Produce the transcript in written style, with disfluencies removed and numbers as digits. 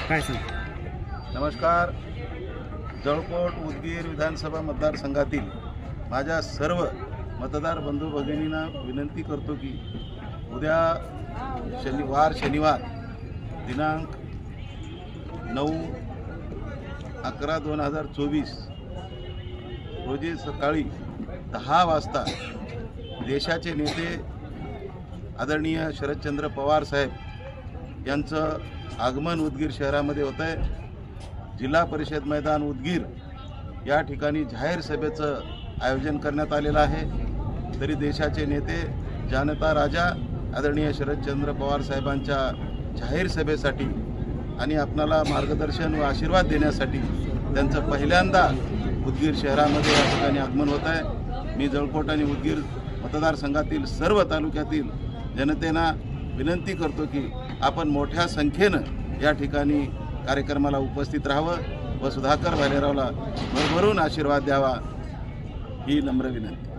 काय सांग? नमस्कार. जळकोट उदगीर विधानसभा मतदारसंघातील माझ्या सर्व मतदार बंधू भगिनींना विनंती करतो की उद्या शनिवार दिनांक 9/11/2024 रोजी सकाळी 10 वाजता देशाचे नेते आदरणीय शरदचंद्र पवार साहेब यांचं आगमन उदगीर शहरामध्ये होत आहे. जिल्हा परिषद मैदान उदगीर या ठिकाणी जाहीर सभेचं आयोजन करण्यात आलेलं आहे. तरी देशाचे नेते जनता राजा आदरणीय शरदचंद्र पवार साहेबांच्या जाहीर सभेसाठी आणि आपणाला मार्गदर्शन व आशीर्वाद देण्यासाठी त्यांचं पहिल्यांदा उदगीर शहरामध्ये या ठिकाणी आगमन होत आहे. मी जळकोट आणि उदगीर मतदारसंघातील सर्व तालुक्यातील जनतेला विनंती करतो की आपण मोठ्या संख्येनं या ठिकाणी कार्यक्रमाला उपस्थित राहावं व सुधाकर भालेरावला भरभरून आशीर्वाद द्यावा ही नम्र विनंती.